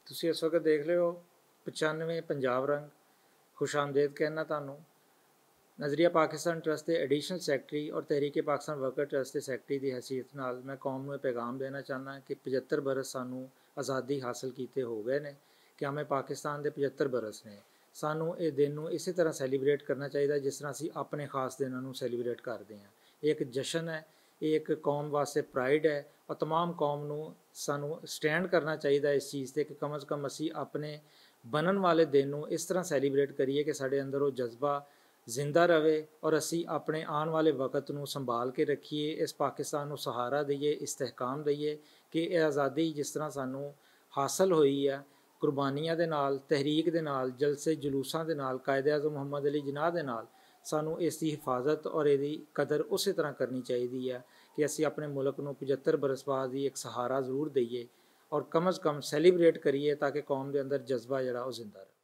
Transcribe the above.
ਤੁਸੀਂ ਇਸ ਵਕਤ ਦੇਖ ਰਹੇ ਹੋ 95 ਪੰਜਾਬ ਰੰਗ। खुश आमदेद कहना ਤੁਹਾਨੂੰ। नज़रिया पाकिस्तान ट्रस्ट के एडिशनल सैकटरी और तहरीक पाकिस्तान वर्कर ट्रस्ट के सैकटरी की हैसीयत नाल मैं कौम में पैगाम देना चाहना कि 75 बरस सानू आज़ादी हासिल किए हो गए ने कि हमें पाकिस्तान के 75 बरस ने। सानू ये दिन इस तरह सैलीब्रेट करना चाहिए जिस तरह असी अपने खास दिनों सैलीब्रेट करते हैं। एक जश्न है, एक कौम वास्ते प्राइड है और तमाम कौम नू सानू स्टैंड करना चाहिए इस चीज़ से कि कम अज़ कम असी अपने बनन वाले दिन नू इस तरह सैलीब्रेट करिए कि साढ़े अंदर वो जज्बा जिंदा रहे और असी अपने आने वाले वक्त नू संभाल के रखिए, इस पाकिस्तान नू सहारा दईए, इस्तेहकाम दईए कि यह आज़ादी जिस तरह सानू हासिल हुई है कुर्बानियां दे नाल, तहरीक दे नाल, जलसे जुलूसां दे नाल, कायदे आज़म मुहम्मद अली जिनाह दे नाल सानू इसकी हिफाजत और यदी कदर उस तरह करनी चाहिए है कि असी अपने मुल्क नू 75 बरस बाद ही एक सहारा जरूर दईए और कम अज़ कम सैलीब्रेट करिए ताकि कौम के अंदर जज्बा जड़ा जिंदा रहे।